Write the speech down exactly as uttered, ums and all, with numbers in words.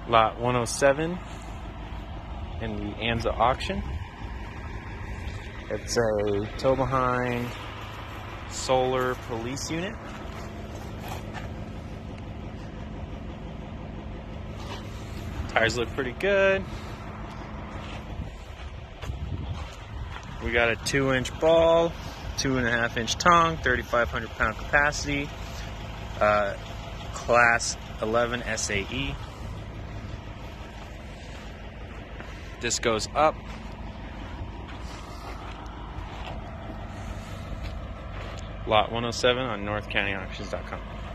Lot one oh seven in the NCAuction. It's a tow behind solar police unit. Tires look pretty good. We got a two inch ball, two and a half inch tongue, thirty-five hundred pound capacity, uh, class eleven S A E. This goes up. Lot one oh seven on North County Auctions dot com.